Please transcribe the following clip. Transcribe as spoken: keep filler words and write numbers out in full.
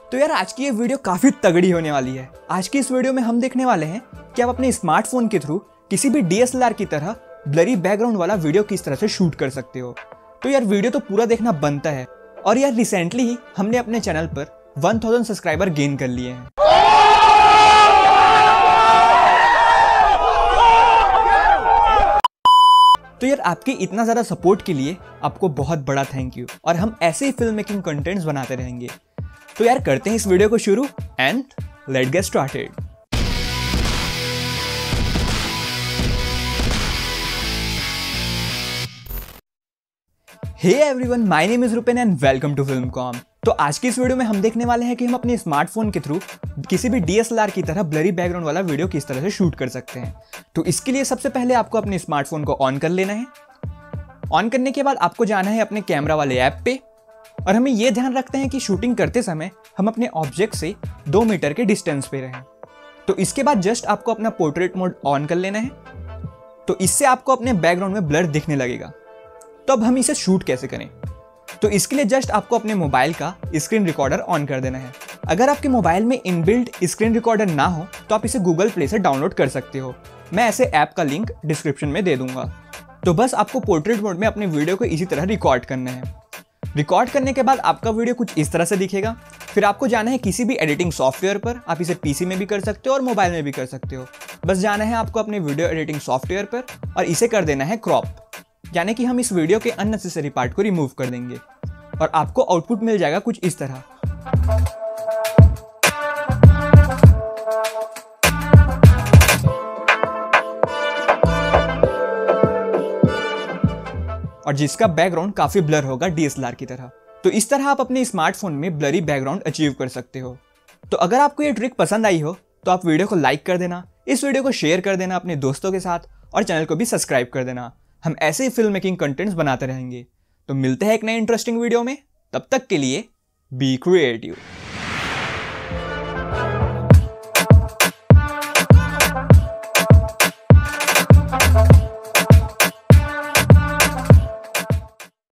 तो यार आज की ये वीडियो काफी तगड़ी होने वाली है। आज की इस वीडियो में हम देखने वाले हैं कि आप अपने स्मार्टफोन के थ्रू किसी भी डी एस एल आर की तरह ब्लरी बैकग्राउंड वाला वीडियो किस तरह से शूट कर सकते हो। तो यार वीडियो तो पूरा देखना बनता है। और यार रिसेंटली ही हमने अपने चैनल पर वन थाउज़ेंड सब्सक्राइबर गेन कर लिए हैं। तो यार आपके इतना ज़्यादा सपोर्ट के लिए आपको बहुत बड़ा थैंक यू। और हम ऐसे ही फिल्म मेकिंग कंटेंट्स बनाते रहेंगे। तो यार करते हैं इस वीडियो को शुरू and let's get started. Hey everyone, my name is Rupen and welcome to Filmcom. तो आज की इस वीडियो में हम देखने वाले हैं कि हम अपने स्मार्टफोन के थ्रू किसी भी डी एस एल आर की तरह ब्लरी बैकग्राउंड वाला वीडियो किस तरह से शूट कर सकते हैं। तो इसके लिए सबसे पहले आपको अपने स्मार्टफोन को ऑन कर लेना है। ऑन करने के बाद आपको जाना है अपने कैमरा वाले ऐप पे। और हमें यह ध्यान रखते हैं कि शूटिंग करते समय हम अपने ऑब्जेक्ट से दो मीटर के डिस्टेंस पे रहें। तो इसके बाद जस्ट आपको अपना पोर्ट्रेट मोड ऑन कर लेना है। तो इससे आपको अपने बैकग्राउंड में ब्लर दिखने लगेगा। तो अब हम इसे शूट कैसे करें? तो इसके लिए जस्ट आपको अपने मोबाइल का स्क्रीन रिकॉर्डर ऑन कर देना है। अगर आपके मोबाइल में इनबिल्ट स्क्रीन रिकॉर्डर ना हो तो आप इसे गूगल प्ले से डाउनलोड कर सकते हो। मैं ऐसे ऐप का लिंक डिस्क्रिप्शन में दे दूंगा। तो बस आपको पोर्ट्रेट मोड में अपने वीडियो को इसी तरह रिकॉर्ड करना है। रिकॉर्ड करने के बाद आपका वीडियो कुछ इस तरह से दिखेगा। फिर आपको जाना है किसी भी एडिटिंग सॉफ्टवेयर पर। आप इसे पीसी में भी कर सकते हो और मोबाइल में भी कर सकते हो। बस जाना है आपको अपने वीडियो एडिटिंग सॉफ्टवेयर पर और इसे कर देना है क्रॉप, यानी कि हम इस वीडियो के अननेसेसरी पार्ट को रिमूव कर देंगे और आपको आउटपुट मिल जाएगा कुछ इस तरह। और जिसका बैकग्राउंड काफी ब्लर होगा डी एस एल आर की तरह। तो इस तरह आप अपने स्मार्टफोन में ब्लरी बैकग्राउंड अचीव कर सकते हो। तो अगर आपको ये ट्रिक पसंद आई हो तो आप वीडियो को लाइक कर देना, इस वीडियो को शेयर कर देना अपने दोस्तों के साथ और चैनल को भी सब्सक्राइब कर देना। हम ऐसे ही फिल्म मेकिंग कंटेंट्स बनाते रहेंगे। तो मिलते हैं एक नए इंटरेस्टिंग वीडियो में। तब तक के लिए बी क्रिएटिव।